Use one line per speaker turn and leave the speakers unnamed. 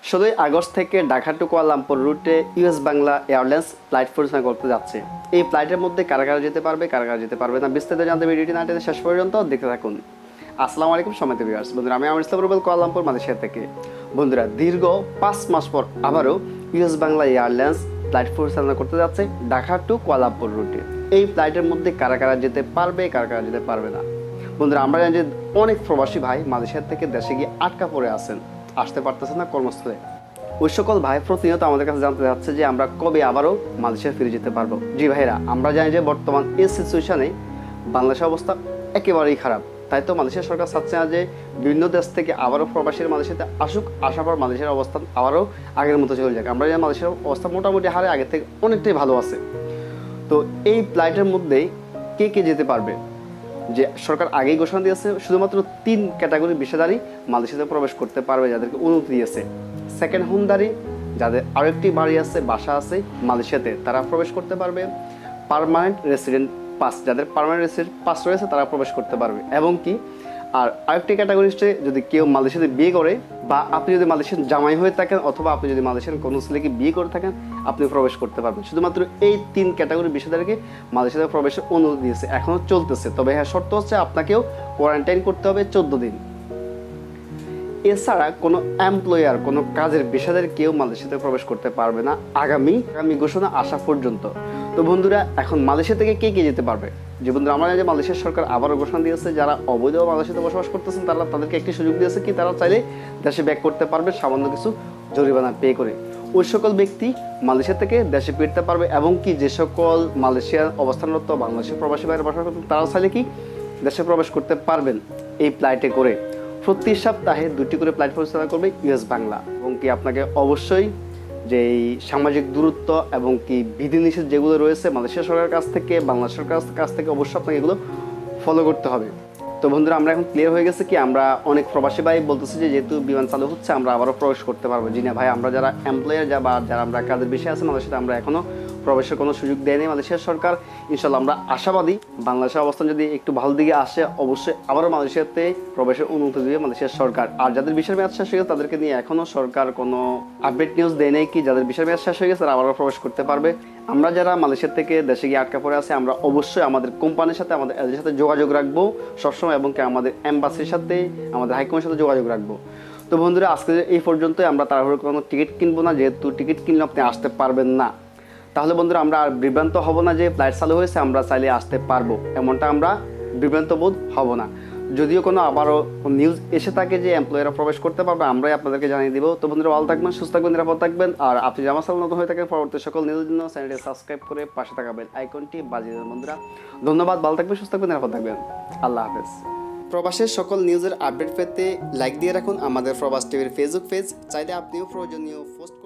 16 August থেকে Dhaka to Kuala Lumpur রুটে US Bangla airlines flight পরিচালনা করতে যাচ্ছে। এই ফ্লাইটের মধ্যে কারা কারা যেতে পারবে, কারা কারা যেতে পারবে না, বিস্তারিত জানতে ভিডিওটি না টেনে শেষ পর্যন্ত দেখতে থাকুন। আসসালামু আলাইকুম সম্মানিত ভিউয়ার্স, বন্ধুরা আমি আমর ইসলাম রুবেল, কুয়ালালামপুর মালয়েশিয়া থেকে। বন্ধুরা দীর্ঘ 5 মাস পর আবারও ইউএস বাংলা এয়ারলাইন্স ফ্লাইট পরিচালনা করতে যাচ্ছে ঢাকা টু কুয়ালালামপুর রুটে। এই ফ্লাইটের মধ্যে কারা কারা যেতে পারবে, কারা কারা যেতে পারবে না। বন্ধুরা আমরা জানি যে অনেক প্রবাসী ভাই মালয়েশিয়া থেকে দেশে গিয়ে আটকা পড়ে আছেন, আসতে পারতেছেন না কর্মস্থলে। ওই সকল ভাই প্রতিনিয়ত আমাদের কাছে জানতে চাচ্ছে যে আমরা কবে আবারও মালয়েশিয়া ফিরে যেতে পারবো। জি ভাইরা, আমরা জানি যে বর্তমান এই সিচুয়েশনে বাংলাদেশের অবস্থা একেবারেই খারাপ। তাই তো মালয়েশিয়া সরকার চাচ্ছে না যে বিভিন্ন দেশ থেকে আবারও প্রবাসীরা মালয়েশিয়াতে আসুক, আসার পর মালয়েশিয়ার অবস্থান আবারও আগের মতো চলে যাক। আমরা জানি মালয়েশিয়ার অবস্থা মোটামুটি হারে আগের থেকে অনেকটাই ভালো আছে। তো এই ফ্লাইটের মধ্যেই কে কে যেতে পারবে, যে সরকার আগেই ঘোষণা দিয়েছে শুধুমাত্র 3 ক্যাটাগরির ভিসাধারী মালয়েশিয়াতে প্রবেশ করতে পারবে, যাদেরকে অনুমতি দিয়েছে। সেকেন্ড হোমধারী, যাদের আরেকটি বাড়ি আছে, বাসা আছে মালয়েশিয়াতে, তারা প্রবেশ করতে পারবে। পার্মানেন্ট রেসিডেন্ট পাস, যাদের পার্মানেন্ট রেসিডেন্ট পাস রয়েছে তারা প্রবেশ করতে পারবে। এবং কি আর আরেকটি ক্যাটাগরি হচ্ছে যদি কেউ মালয়েশিয়াতে বিয়ে করে, বা আপনি যদি মালয়েশিয়ান জামাই হয়ে থাকেন, অথবা আপনি যদি মালয়েশিয়ান কোনো ছেলেকে বিয়ে করে থাকেন, আপনি প্রবেশ করতে পারবেন। শুধুমাত্র এই 3 ক্যাটাগরি বিষয়দেরকে মালয়েশিয়াতে প্রবেশের অনুমতি দিয়েছে, এখনও চলতেছে। তবে হ্যাঁ, শর্ত হচ্ছে আপনাকেও কোয়ারেন্টাইন করতে হবে 14 দিন। এছাড়া কোনো এমপ্লয়ার, কোনো কাজের পেশাদার কেউ মালয়েশিয়াতে প্রবেশ করতে পারবে না আগামী ঘোষণা আসা পর্যন্ত। তো বন্ধুরা এখন মালয়েশিয়া থেকে কে কে যেতে পারবে? যে বন্ধুরা আমরা জানি যে মালয়েশিয়ার সরকার আবারও ঘোষণা দিয়েছে যারা অবৈধ মালয়েশিয়াতে বসবাস করতেছেন তাদেরকে একটি সুযোগ দিয়েছে কি তারা চাইলে দেশে ব্যাক করতে পারবে সামান্য কিছু জরিমানা পে করে। ওই সকল ব্যক্তি মালয়েশিয়া থেকে দেশে ফিরতে পারবে। এবং কি যে সকল মালয়েশিয়ার অবস্থানরত বাংলাদেশের প্রবাসী বাইরে বসবাস করতেন তারাও চাইলে কি দেশে প্রবেশ করতে পারবেন এই ফ্লাইটে করে। প্রতি সপ্তাহে 2টি করে ফ্লাইট পরিচালনা করবে ইউএস বাংলা। এবং কি আপনাকে অবশ্যই যে এই সামাজিক দূরত্ব এবং কি বিধিনিষেধ যেগুলো রয়েছে মালয়েশিয়া সরকারের কাছ থেকে, বাংলাদেশ সরকারের কাছ থেকে অবশ্যই আপনাকে এগুলো ফলো করতে হবে। তো বন্ধুরা আমরা এখন ক্লিয়ার হয়ে গেছে কি আমরা অনেক প্রবাসী ভাই বলতেছি যে যেহেতু বিমান চালু হচ্ছে আমরা আবারও প্রবেশ করতে পারবো। জি না ভাই, আমরা যারা এমপ্লয়ার বা যারা আমরা কাজের বিষয় আছে মালয়েশিয়াতে আমরা এখনও প্রবেশের কোনো সুযোগ দেয়নি মালয়েশিয়ার সরকার। ইনশাল্লাহ আমরা আশাবাদী বাংলাদেশের অবস্থান যদি একটু ভালো দিকে আসে অবশ্যই আবারও মালয়েশিয়াতে প্রবেশের অনুমতি দেবে মালয়েশিয়ার সরকার। আর যাদের ভিসার মেয়াদ শেষ হয়ে গেছে তাদেরকে নিয়ে এখনও সরকার কোনো আপডেট নিউজ দেয় নেই কি যাদের ভিসার মেয়াদ শেষ হয়ে গেছে তারা আবারও প্রবেশ করতে পারবে। আমরা যারা মালয়েশিয়া থেকে দেশে গিয়ে আটকা পড়ে আছে আমরা অবশ্যই আমাদের কোম্পানির সাথে, আমাদের এজেন্সির সাথে যোগাযোগ রাখবো সবসময়, এবং কি আমাদের এম্বাসির সাথে, আমাদের হাইকমিশনের সাথে যোগাযোগ রাখবো। তো বন্ধুরা আজকে এই পর্যন্তই। আমরা তাড়াহুড়ো কোনো টিকিট কিনবো না, যেহেতু টিকিট কিনলে আপনি আসতে পারবেন না। তাহলে বন্ধুরা আমরা আর বিভ্রান্ত হব না যে ফ্লাইট চালু হয়েছে আমরা চাইলে আসতে পারবো, এমনটা আমরা বিভ্রান্ত বোধ হব না। যদিও কোনো আবারও নিউজ এসে থাকে যে এমপ্লয়াররা প্রবেশ করতে পারবে আমরাই আপনাদেরকে জানিয়ে দিব। তো বন্ধুরা ভালো থাকবেন, সুস্থ থাকবেন, নিরাপদ থাকবেন। আর আপনি যদি আমার চ্যানেল নতুন হয়ে থাকেন পরবর্তী সকল নিউজের জন্য চ্যানেলটি সাবস্ক্রাইব করে পাশে থাকা বেল আইকনটি বাজিয়ে দেবেন। বন্ধুরা ধন্যবাদ, ভালো থাকবেন, সুস্থ থাকবেন, নিরাপদ থাকবেন। আল্লাহ হাফেজ। প্রবাসের সকল নিউজের আপডেট পেতে লাইক দিয়ে রাখুন আমাদের প্রবাস টিভির ফেসবুক পেজ। চাইলে আপনিও প্রয়োজনীয় পোস্ট